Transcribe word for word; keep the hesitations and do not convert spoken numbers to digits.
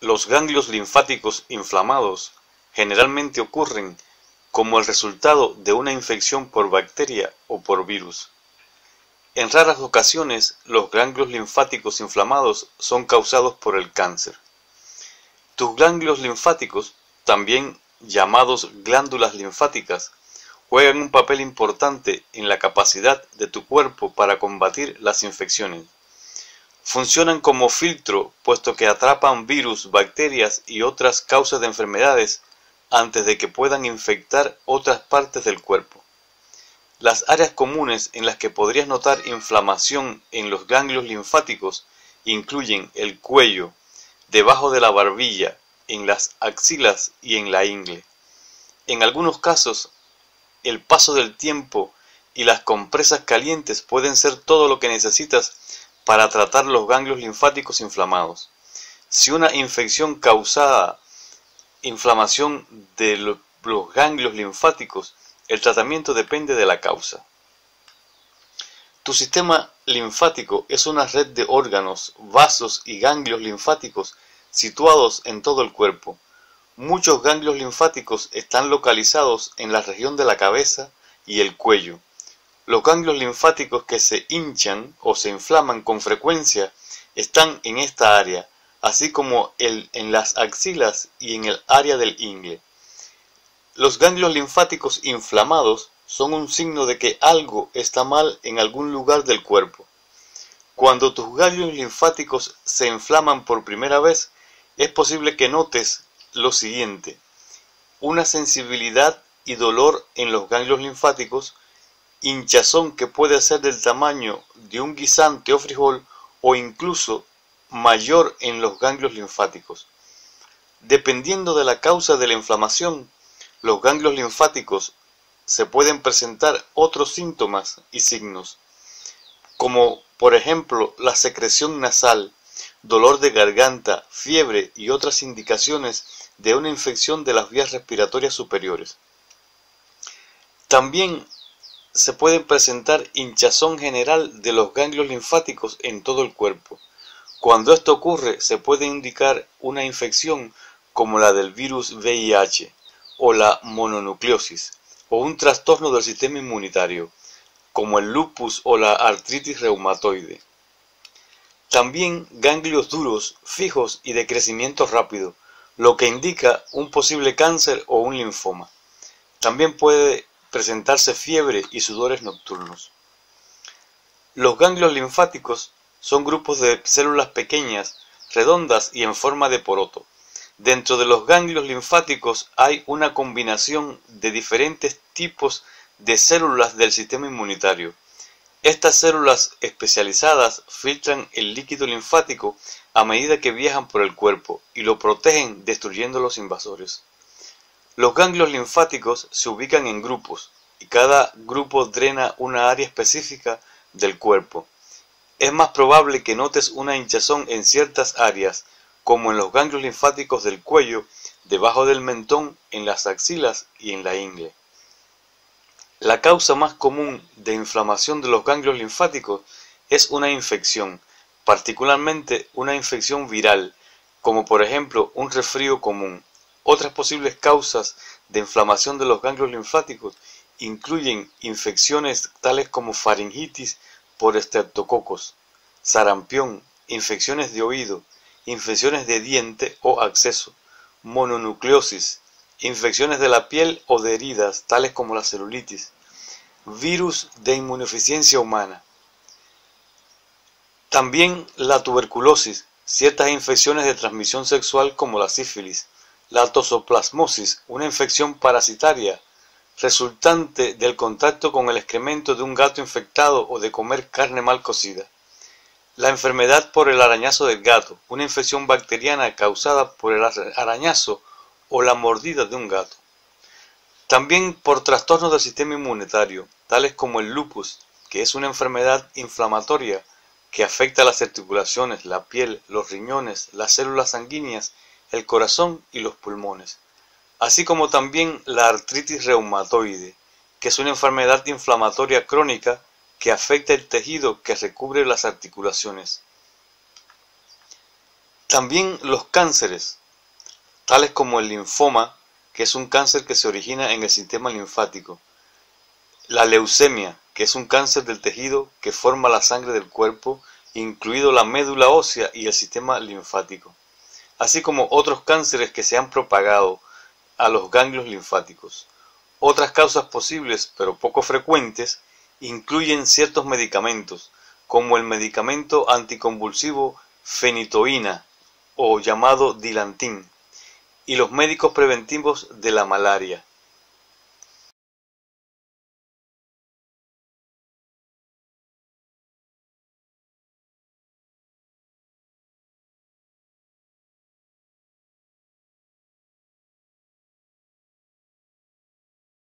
Los ganglios linfáticos inflamados generalmente ocurren como el resultado de una infección por bacteria o por virus. En raras ocasiones, los ganglios linfáticos inflamados son causados por el cáncer. Tus ganglios linfáticos, también llamados glándulas linfáticas, juegan un papel importante en la capacidad de tu cuerpo para combatir las infecciones. Funcionan como filtro, puesto que atrapan virus, bacterias y otras causas de enfermedades antes de que puedan infectar otras partes del cuerpo. Las áreas comunes en las que podrías notar inflamación en los ganglios linfáticos incluyen el cuello, debajo de la barbilla, en las axilas y en la ingle. En algunos casos, el paso del tiempo y las compresas calientes pueden ser todo lo que necesitas para tratar los ganglios linfáticos inflamados. Si una infección causada inflamación de los ganglios linfáticos, el tratamiento depende de la causa. Tu sistema linfático es una red de órganos, vasos y ganglios linfáticos situados en todo el cuerpo. Muchos ganglios linfáticos están localizados en la región de la cabeza y el cuello. Los ganglios linfáticos que se hinchan o se inflaman con frecuencia están en esta área, así como el, en las axilas y en el área del ingle. Los ganglios linfáticos inflamados son un signo de que algo está mal en algún lugar del cuerpo. Cuando tus ganglios linfáticos se inflaman por primera vez, es posible que notes lo siguiente: una sensibilidad y dolor en los ganglios linfáticos, hinchazón que puede ser del tamaño de un guisante o frijol o incluso mayor en los ganglios linfáticos. Dependiendo de la causa de la inflamación, los ganglios linfáticos se pueden presentar otros síntomas y signos, como por ejemplo la secreción nasal, dolor de garganta, fiebre y otras indicaciones de una infección de las vías respiratorias superiores. También se puede presentar hinchazón general de los ganglios linfáticos en todo el cuerpo. Cuando esto ocurre, se puede indicar una infección como la del virus V I H o la mononucleosis, o un trastorno del sistema inmunitario, como el lupus o la artritis reumatoide. También ganglios duros, fijos y de crecimiento rápido, lo que indica un posible cáncer o un linfoma. También puede presentarse fiebre y sudores nocturnos. Los ganglios linfáticos son grupos de células pequeñas, redondas y en forma de poroto. Dentro de los ganglios linfáticos hay una combinación de diferentes tipos de células del sistema inmunitario. Estas células especializadas filtran el líquido linfático a medida que viajan por el cuerpo y lo protegen destruyendo los invasores. Los ganglios linfáticos se ubican en grupos y cada grupo drena una área específica del cuerpo. Es más probable que notes una hinchazón en ciertas áreas, como en los ganglios linfáticos del cuello, debajo del mentón, en las axilas y en la ingle. La causa más común de inflamación de los ganglios linfáticos es una infección, particularmente una infección viral, como por ejemplo un resfrío común. Otras posibles causas de inflamación de los ganglios linfáticos incluyen infecciones tales como faringitis por estreptococos, sarampión, infecciones de oído, infecciones de diente o acceso, mononucleosis, infecciones de la piel o de heridas tales como la celulitis, virus de inmunodeficiencia humana. También la tuberculosis, ciertas infecciones de transmisión sexual como la sífilis, la toxoplasmosis, una infección parasitaria resultante del contacto con el excremento de un gato infectado o de comer carne mal cocida. La enfermedad por el arañazo del gato, una infección bacteriana causada por el arañazo o la mordida de un gato. También por trastornos del sistema inmunitario, tales como el lupus, que es una enfermedad inflamatoria que afecta las articulaciones, la piel, los riñones, las células sanguíneas, el corazón y los pulmones. Así como también la artritis reumatoide, que es una enfermedad inflamatoria crónica que afecta el tejido que recubre las articulaciones. También los cánceres, tales como el linfoma, que es un cáncer que se origina en el sistema linfático, la leucemia, que es un cáncer del tejido que forma la sangre del cuerpo, incluido la médula ósea y el sistema linfático, así como otros cánceres que se han propagado a los ganglios linfáticos. Otras causas posibles, pero poco frecuentes, incluyen ciertos medicamentos, como el medicamento anticonvulsivo fenitoína o llamado Dilantin, y los médicos preventivos de la malaria.